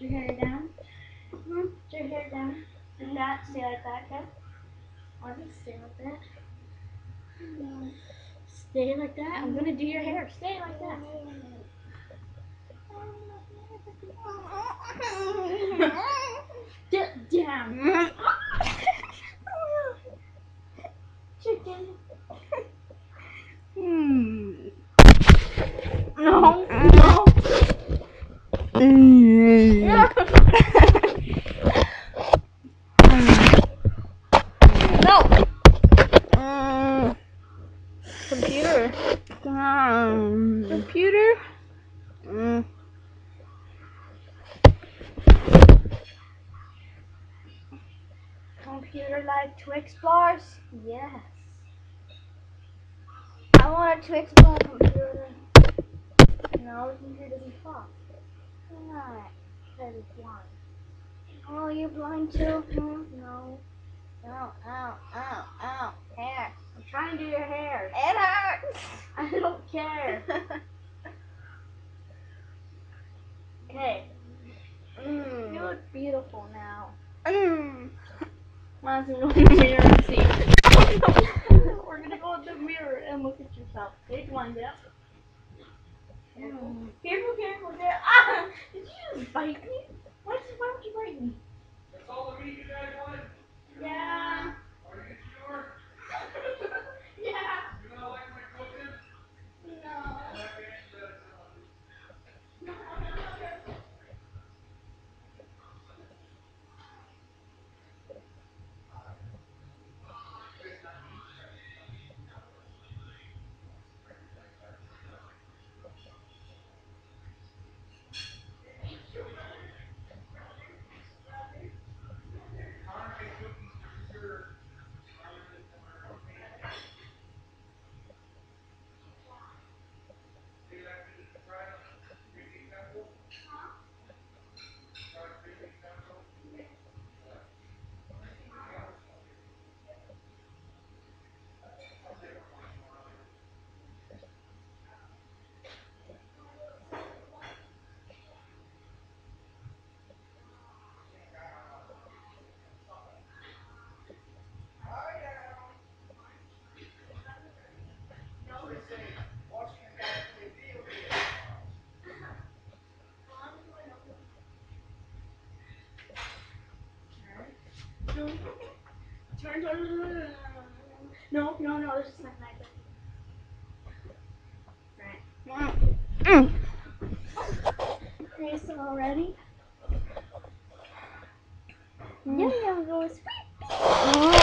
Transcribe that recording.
your hair down. Put your hair down. Like that. Stay like that, okay? Or just stay like that. Stay like that. I'm gonna do your hair. Stay like that. Damn. Chicken. No. No. No. Computer. Computer. Computer like Twix bars? Yes. I want a Twix bar computer. No, the computer doesn't talk. Why not? Because it's blind. Oh, you're blind too? No. Ow, ow, ow, ow. Hair. I'm trying to do your hair. It hurts. I don't care. Okay. You look beautiful now. Let's go in the mirror and see. We're gonna go in the mirror and look at yourself. Take one, yep. Careful, careful, there. Ah! Did you just bite me? Why would you bite me? That's all the meat you guys wanted? Yeah. Are you sure? Yeah. You don't like my cooking? No. Turn. No, there's just like that. Right. Okay, so already? Yeah, I'm going sweet.